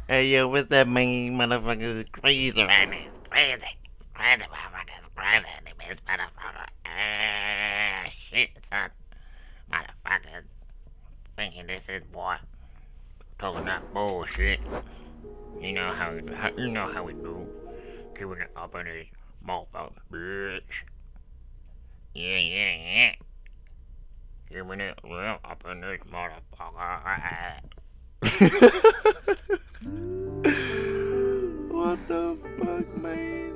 Hey yo, what's that mean, motherfuckers? It's crazy right now. It's crazy. Crazy motherfuckers. Crazy this motherfucker. Shit, son. Motherfuckers thinking this is boy. Talking that bullshit. You know how we do. Keeping it up in this motherfucker, bitch. Yeah, yeah, yeah. Keeping it real up in this motherfucker. What the fuck, man?